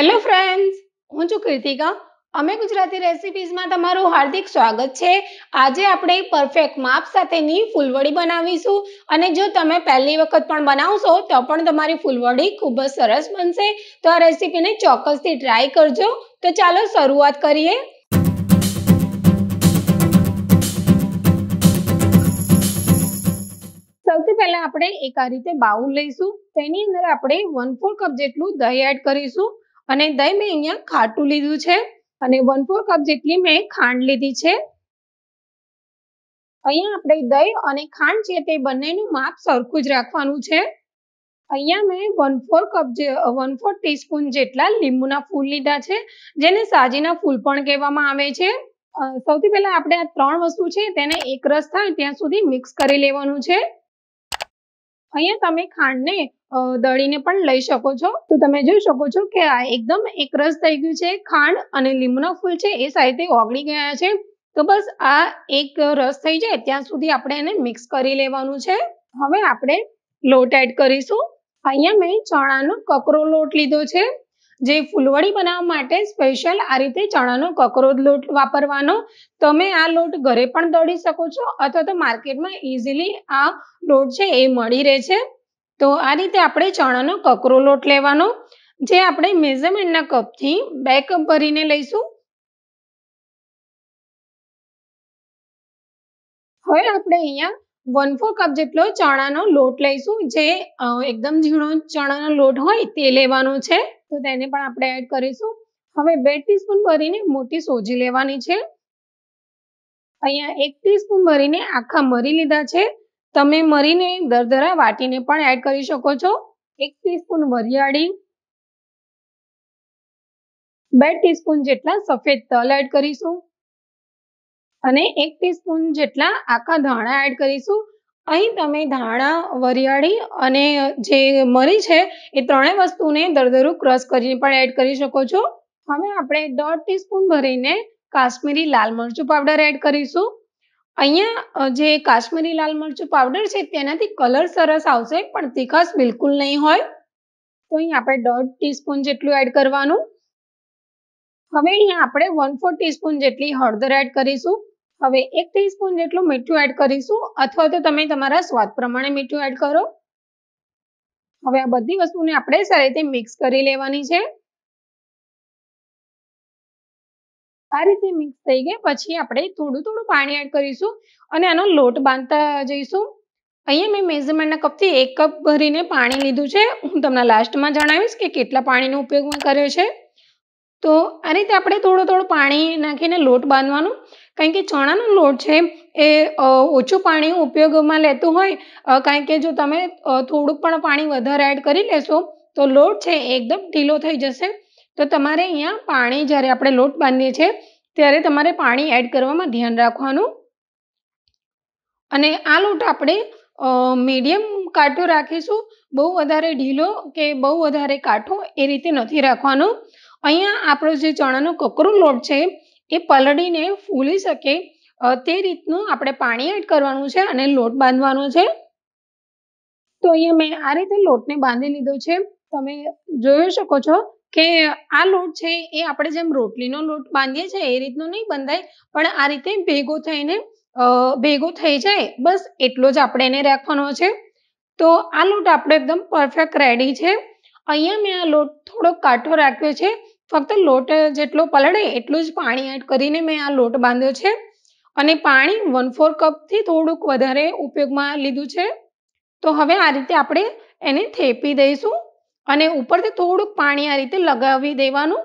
Hello friends, હું છું કૃતિકા. અમે ગુજરાતી રેસિપીઝમાં તમારું હાર્દિક સ્વાગત છે. આજે આપણે પરફેક્ટ માપ સાથેની ફૂલવડી બનાવીશું અને જો તમે પહેલી વખત પણ બનાવશો તો પણ તમારી ફૂલવડી ખૂબ જ સરસ બનશે. તો આ રેસિપીને ચોક્કસથી ટ્રાય કરજો. તો ચાલો શરૂઆત કરીએ. સૌથી પહેલા આપણે એક આ રીતે બાઉલ લઈશું. તેની અંદર આપણે 1/4 કપ જેટલું દહીં એડ કરીશું અને દહીં મેં અહીંયા ખાટું લીધું છે અને 1/4 કપ જેટલી મેં ખાંડ લીધી છે. અહીંયા આપણે દહીં અને ખાંડ છે તે બંનેનું માપ સરખું જ રાખવાનું છે. અહીંયા મેં 1/4 ટીસ્પૂન જેટલા લીંબુના ફૂલ લીધા છે, જેને સાજીના ફૂલ પણ કહેવામાં આવે છે. સૌથી પહેલા આપણે આ ત્રણ વસ્તુ છે તેને એક રસ થાય ત્યાં સુધી મિક્સ કરી લેવાનું છે. અહીંયા તમે ખાંડને દળીને પણ લઈ શકો છો. તો તમે જોઈ શકો છો કે આ એકદમ એક રસ થઈ ગયું છે. ખાંડ અને લીંબુના ફૂલ છે એ સાથે ઓગળી ગયા છે. તો બસ આ એક રસ થઈ જાય ત્યાં સુધી આપણે એને મિક્સ કરી લેવાનું છે. હવે આપણે લોટ એડ કરીશું. અહીંયા મેં ચણાનો કકરો લોટ લીધો છે. જે ફૂલવડી બનાવવા માટે સ્પેશિયલ આ રીતે ચણાનો કકરો લોટ વાપરવાનો. તમે આ લોટ ઘરે પણ દળી શકો છો અથવા તો માર્કેટમાં ઇઝીલી આ લોટ છે એ મળી રહે છે. તો આ રીતે આપણે ચણાનો કકરો લોટ લેવાનો, જે આપણે મેઝરમેન્ટના કપથી 2 કપ ભરીને લઈશું. હવે આપણે અહીંયા 1/4 કપ જેટલો ચણાનો લોટ લઈશું, જે એકદમ ઝીણો ચણાનો લોટ હોય તે લેવાનો છે. તો તેને પણ આપણે એડ કરીશું. હવે 2 ટીસ્પૂન ભરીને મોટી સોજી લેવાની છે. અહીંયા 1 ટીસ્પૂન ભરીને આખા મરી લીધા છે. તમે મરીને દરદરા વાટીને પણ એડ કરી શકો છો. 1 ટીસ્પૂન વરિયાળી, 2 ટીસ્પૂન જેટલા સફેદ તલ એડ કરીશું અને 1 ટીસ્પૂન જેટલા આખા ધાણા એડ કરીશું. અહીં તમે ધાણા, વરિયાળી અને જે મરી છે એ ત્રણેય વસ્તુને દરદરું ક્રશ કરીને પણ એડ કરી શકો છો. હવે આપણે 1/2 ટીસ્પૂન ભરીને કાશ્મીરી લાલ મરચું પાવડર એડ કરીશું. અહીંયા જે કાશ્મીરી લાલ મરચું પાવડર છે તેનાથી કલર સરસ આવશે, પણ તીખાશ બિલકુલ નહીં હોય. તો અહીં આપણે 1/2 ટીસ્પૂન જેટલું એડ કરવાનું. હવે અહીંયા આપણે 1/4 ટીસ્પૂન જેટલી હળદર એડ કરીશું. હવે 1 ટીસ્પૂન જેટલું મીઠું એડ કરીશું અથવા તો તમે તમારા સ્વાદ પ્રમાણે મીઠું એડ કરો. હવે આ બધી વસ્તુને આપણે સારી રીતે મિક્સ કરી લેવાની છે. આ રીતે મિક્સ થઈ ગયા પછી આપણે થોડું પાણી એડ કરીશું અને આનો લોટ બાંધતા જઈશું. અહીંયા મેં મેઝરમેન્ટના કપથી 1 કપ ભરીને પાણી લીધું છે. હું તમને લાસ્ટમાં જણાવીશ કે કેટલા પાણીનો ઉપયોગ મેં કર્યો છે. તો આ રીતે આપણે થોડું પાણી નાખીને લોટ બાંધવાનો, કારણ કે ચણાનો લોટ છે એ ઓછું પાણી ઉપયોગમાં લેતું હોય. કારણ કે જો તમે થોડુંક પણ પાણી વધારે એડ કરી લેશો તો લોટ છે એકદમ ઢીલો થઈ જશે. તો તમારે અહીંયા પાણી જ્યારે આપણે લોટ બાંધીએ છીએ ત્યારે તમારે પાણી એડ કરવામાં ધ્યાન રાખવાનું. અને આ લોટ આપણે મીડિયમ કાઠો રાખીશું. બહુ વધારે ઢીલો કે બહુ વધારે કાઠો એ રીતે નથી રાખવાનો. અહીંયા આપણો જે ચણાનો કકરો લોટ છે એ પલળીને ફૂલી શકે તે રીતનું આપણે પાણી એડ કરવાનું છે અને લોટ બાંધવાનો છે. તો અહીંયા મેં આ રીતે લોટને બાંધી લીધો છે. તમે જોઈ શકો છો કે આ લોટ છે એ આપણે જેમ રોટલીનો લોટ બાંધીએ છીએ એ રીતનો નહીં બંધાય, પણ આ રીતે ભેગો થઈ જાય, બસ એટલો જ આપણે એને રાખવાનો છે. તો આ લોટ આપણો એકદમ પરફેક્ટ રેડી છે. અહીંયા મેં આ લોટ થોડોક કાઠો રાખ્યો છે. ફક્ત લોટ જેટલો પલળે એટલું જ પાણી એડ કરીને મેં આ લોટ બાંધ્યો છે અને પાણી 1/4 કપથી થોડુંક વધારે ઉપયોગમાં લીધું છે. તો હવે આ રીતે આપણે એને થેપી દઈશું અને ઉપરથી થોડુંક પાણી આ રીતે લગાવી દેવાનું.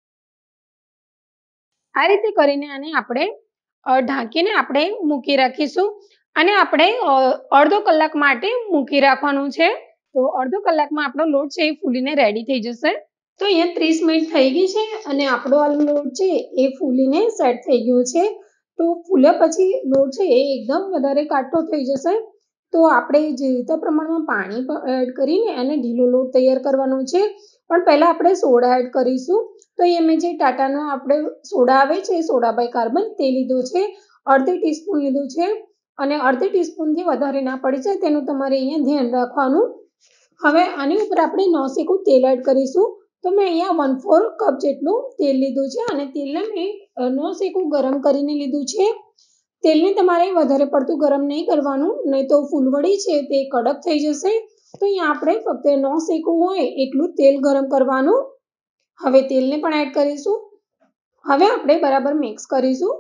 આ રીતે કરીને આને આપણે ઢાંકીને આપણે મૂકી રાખીશું અને આપણે અડધો કલાક માટે મૂકી રાખવાનું છે. તો અડધો કલાકમાં આપણો લોટ છે એ ફૂલીને રેડી થઈ જશે. તો અહીંયા 30 મિનિટ થઈ ગઈ છે અને આપણો આ લોટ છે એ ફૂલીને સેટ થઈ ગયો છે. તો ફૂલ્યા પછી લોટ છે એ એકદમ વધારે કાઠો થઈ જશે. તો આપણે જે રીતે પ્રમાણમાં પાણી એડ કરીને એને ઢીલો લોટ તૈયાર કરવાનો છે. પણ પહેલાં આપણે સોડા એડ કરીશું. તો અહીંયા મેં જે ટાટાનો આપણે સોડા આવે છે સોડા બાયકાર્બન તે લીધો છે, અડધી ટીસ્પૂન લીધું છે અને અડધી ટીસ્પૂનથી વધારે ના પડી જાય તેનું તમારે અહીંયા ધ્યાન રાખવાનું. હવે આની ઉપર આપણે નોસેકું તેલ એડ કરીશું. તો મેં અહીંયા 1/4 કપ જેટલું તેલ લીધું છે અને તેલને મેં નો શેકું ગરમ કરીને લીધું છે. તેલને તમારે વધારે પડતું ગરમ નહીં કરવાનું, નહીં તો ફૂલવડી છે તે કડક થઈ જશે. તો અહીંયા આપણે ફક્ત નો શેકવું હોય એટલું તેલ ગરમ કરવાનું. હવે તેલને પણ એડ કરીશું. હવે આપણે બરાબર મિક્સ કરીશું.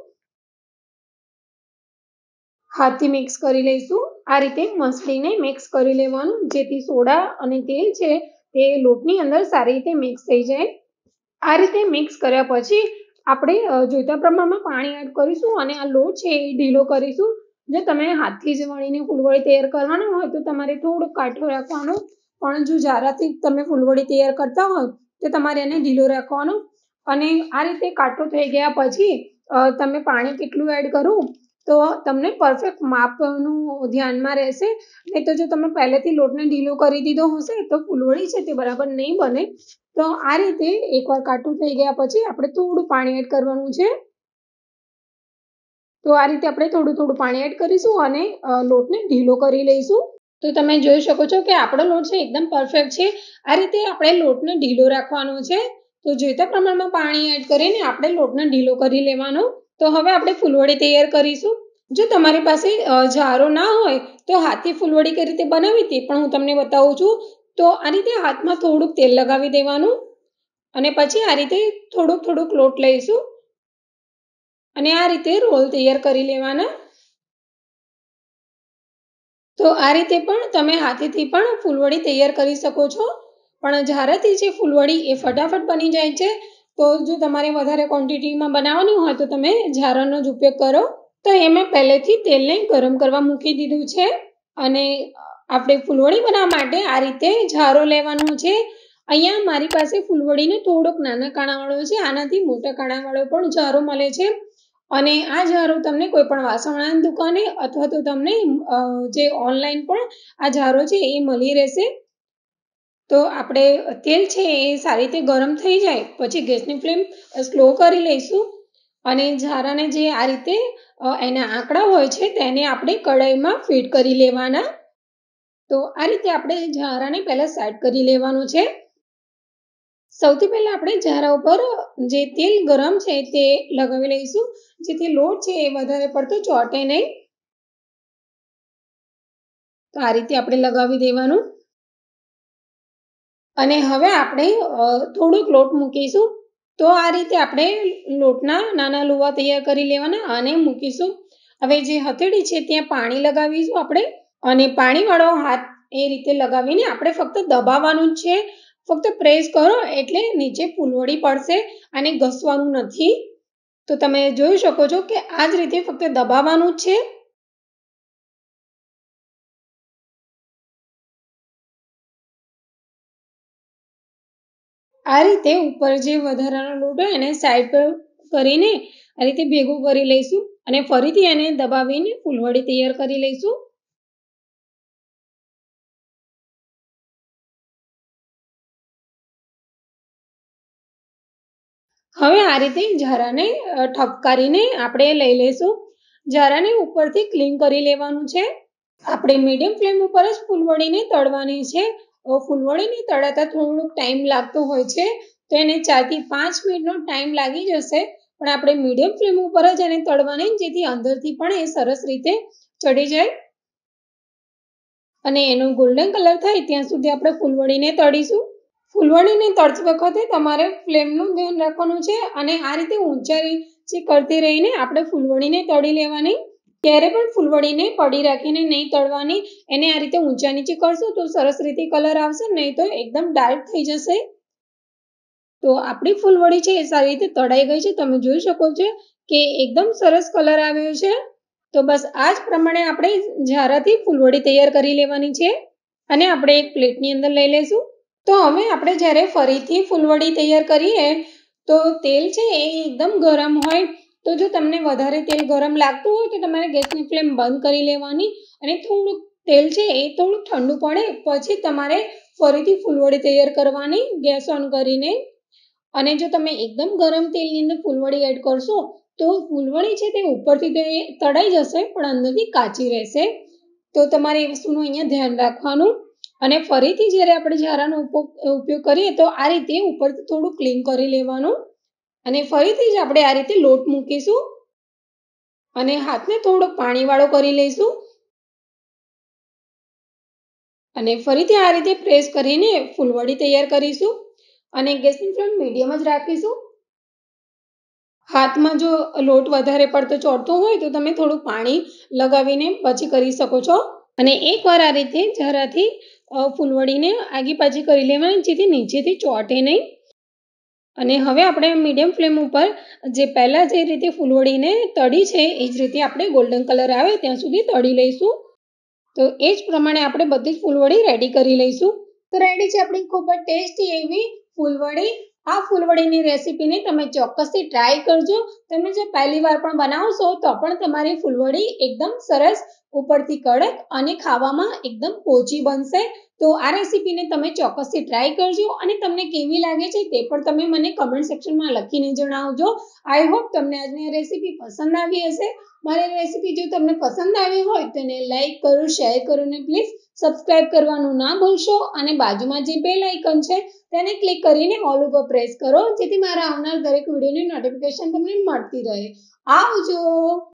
હાથથી મિક્સ કરી લઈશું. આ રીતે મસળીને મિક્સ કરી લેવાનું, જેથી સોડા અને તેલ છે તે લોટની અંદર સારી રીતે મિક્સ થઈ જાય. આ રીતે મિક્સ કર્યા પછી આપણે જોઈતા પ્રમાણમાં પાણી એડ કરીશું અને આ લોટ છે એ ઢીલો કરીશું. જો તમે હાથથી જ વણીને ફૂલવડી તૈયાર કરવાનો હોય તો તમારે થોડો કાઠો રાખવાનો, પણ જો જારાથી તમે ફૂલવડી તૈયાર કરતા હોય તો તમારે એને ઢીલો રાખવાનો. અને આ રીતે કાઠો થઈ ગયા પછી તમે પાણી કેટલું એડ કરું તો તમને પરફેક્ટ માપનું ધ્યાનમાં રહેશે. નહીં તો જો તમે પહેલેથી લોટને ઢીલો કરી દીધો હશે તો ફૂલવડી છે તે બરાબર નહીં બને. તો આ રીતે એકવાર કાઠું થઈ ગયા પછી આપણે થોડું પાણી એડ કરવાનું છે. તો આ રીતે આપણે થોડું પાણી એડ કરીશું અને લોટને ઢીલો કરી લઈશું. તો તમે જોઈ શકો છો કે આપણો લોટ છે એકદમ પરફેક્ટ છે. આ રીતે આપણે લોટને ઢીલો રાખવાનો છે. તો જોઈતા પ્રમાણમાં પાણી એડ કરીને આપણે લોટને ઢીલો કરી લેવાનો. તો હવે આપણે ફૂલવડી તૈયાર કરીશું. જો તમારી પાસે જારો ના હોય તો હાથથી ફૂલવડી કઈ રીતે બનાવી તે પણ હું તમને બતાવું છું. તો આ રીતે હાથમાં થોડુંક તેલ લગાવી દેવાનું અને પછી આ રીતે થોડુંક લોટ લઈશું અને આ રીતે રોલ તૈયાર કરી લેવાના. તો આ રીતે પણ તમે હાથેથી પણ ફૂલવડી તૈયાર કરી શકો છો, પણ જારાથી જે ફૂલવડી એ ફટાફટ બની જાય છે. તો જો તમારે વધારે ક્વોન્ટિટીમાં બનાવવાની હોય તો તમે જારાનો જ ઉપયોગ કરો. તો એ મેં પહેલેથી તેલને ગરમ કરવા મૂકી દીધું છે અને આપણે ફૂલવડી બનાવવા માટે આ રીતે જારો લેવાનો છે. અહીંયા મારી પાસે ફૂલવડીને થોડોક નાના કાણાવાળો છે. આનાથી મોટા કાણાવાળો પણ જારો મળે છે અને આ જારો તમને કોઈ પણ વાસણની દુકાને અથવા તો તમને જે ઓનલાઈન પણ આ જારો છે એ મળી રહેશે. તો આપણે તેલ છે એ સારી રીતે ગરમ થઈ જાય પછી ગેસની ફ્લેમ સ્લો કરી લઈશું અને જારાને જે આ રીતે એના આંકડા હોય છે તેને આપણે કઢાઈમાં ફીટ કરી લેવાના. તો આ રીતે આપણે જારાને પહેલા સેટ કરી લેવાનું છે. સૌથી પહેલા આપણે જારા ઉપર જે તેલ ગરમ છે તે લગાવી લઈશું, જેથી લોટ છે એ વધારે પડતો ચોંટે નહીં. તો આ રીતે આપણે લગાવી દેવાનું અને હવે આપણે થોડોક લોટ મૂકીશું. તો આ રીતે આપણે લોટના નાના લુવા તૈયાર કરી લેવાના અને મૂકીશું. હવે જે હથેળી છે ત્યાં પાણી લગાવીશું આપણે અને પાણીવાળો હાથ એ રીતે લગાવીને આપણે ફક્ત દબાવવાનું જ છે. ફક્ત પ્રેસ કરો એટલે નીચે ફૂલવડી પડશે અને ઘસવાનું નથી. તો તમે જોઈ શકો છો કે આ જ રીતે ફક્ત દબાવવાનું જ છે. આ રીતે ઉપર જે વધારાનો લોટ હોય એને સાઈડ પર કરીને આ રીતે ભેગું કરી લઈશું અને ફરીથી એને દબાવીને ફૂલવડી તૈયાર કરી લઈશું. હવે આ રીતે જારાને ઠપકારીને આપણે લઈ લઈશું. જારાને ઉપરથી ક્લીન કરી લેવાનું છે. આપણે મીડિયમ ફ્લેમ ઉપર જ ફૂલવડીને તળવાની છે. ફૂલવડીને તળાતા થોડોક ટાઈમ લાગતો હોય છે, તો એને 4 થી 5 મિનિટનો ટાઈમ લાગી જશે. પણ આપણે મીડિયમ ફ્લેમ ઉપર જ એને તળવાની, જેથી અંદરથી પણ એ સરસ રીતે ચડી જાય અને એનો ગોલ્ડન કલર થાય ત્યાં સુધી આપણે ફૂલવડીને તળીશું. ફૂલવડીને તળતી વખતે તમારે ફ્લેમનું ધ્યાન રાખવાનું છે અને આ રીતે ઊંચાઈ કરતી રહીને આપણે ફૂલવડીને તળી લેવાની. ક્યારે પણ ફૂલવડીને પડી રાખીને નહીં તળવાની. એને આ રીતે ઊંચા નીચે કરશો તો સરસ રીતે કલર આવશે, નહીં તો એકદમ ડાર્ક થઈ જશે. તો આપણી ફૂલવડી છે એ સારી રીતે તળાઈ ગઈ છે. તમે જોઈ શકો છો કે એકદમ સરસ કલર આવ્યો છે. તો બસ આ જ પ્રમાણે આપણે જારાથી ફૂલવડી તૈયાર કરી લેવાની છે અને આપણે એક પ્લેટની અંદર લઈ લઈશું. તો હવે આપણે જ્યારે ફરીથી ફૂલવડી તૈયાર કરીએ તો તેલ છે એ એકદમ ગરમ હોય. તો જો તમને વધારે તેલ ગરમ લાગતું હોય તો તમારે ગેસની ફ્લેમ બંધ કરી લેવાની અને થોડુંક તેલ છે એ થોડુંક ઠંડુ પડે પછી તમારે ફરીથી ફૂલવડી તૈયાર કરવાની ગેસ ઓન કરીને. અને જો તમે એકદમ ગરમ તેલની અંદર ફૂલવડી એડ કરશો તો ફૂલવડી છે તે ઉપરથી તો તળાઈ જશે પણ અંદરથી કાચી રહેશે. તો તમારે એ વસ્તુનું અહીંયા ધ્યાન રાખવાનું અને ફરીથી જ્યારે આપણે ઝારાનો ઉપયોગ કરીએ તો આ રીતે ઉપરથી થોડું ક્લીન કરી લેવાનું અને ફરીથી જ આપણે આ રીતે લોટ મૂકીશું અને હાથને થોડોક પાણીવાળો કરી લઈશું અને ફરીથી આ રીતે પ્રેસ કરીને ફૂલવડી તૈયાર કરીશું અને ગેસની ફ્લેમ મીડિયમ જ રાખીશું. હાથમાં જો લોટ વધારે પડતો ચોંટતો હોય તો તમે થોડું પાણી લગાવીને પછી કરી શકો છો અને એકવાર આ રીતે જરાથી ફૂલવડીને આગી પાછી કરી લેવાની જેથી નીચેથી ચોંટે નહીં. અને હવે આપણે મીડિયમ ફ્લેમ ઉપર જે પહેલાં જે રીતે ફૂલવડીને તળી છે એ જ રીતે આપણે ગોલ્ડન કલર આવે ત્યાં સુધી તળી લઈશું. તો એ જ પ્રમાણે આપણે બધી જ ફૂલવડી રેડી કરી લઈશું. તો રેડી છે આપણી ખૂબ જ ટેસ્ટી એવી ફૂલવડી. આ ફૂલવડીની રેસીપીને તમે ચોક્કસથી ટ્રાય કરજો. તમે જો પહેલી વાર પણ બનાવશો તો પણ તમારી ફૂલવડી એકદમ સરસ ઉપરથી કડક અને ખાવામાં એકદમ પોચી બનશે. તો આ રેસીપીને તમે ચોક્કસથી ટ્રાય કરજો અને તમને કેવી લાગે છે તે પણ તમે મને કમેન્ટ સેક્શનમાં લખીને જણાવજો. આઈ હોપ તમને આજની આ રેસીપી પસંદ આવી હશે. મારી રેસીપી જો તમને પસંદ આવી હોય તો એને લાઈક કરો, શેર કરો અને પ્લીઝ સબસ્ક્રાઇબ કરવાનું ના ભૂલશો અને બાજુમાં જે બેલ આઇકન છે તેને ક્લિક કરીને ઓલ ઉપર પ્રેસ કરો જેથી મારા આવનાર દરેક વિડીયોની નોટિફિકેશન તમને મળતી રહે. આવજો.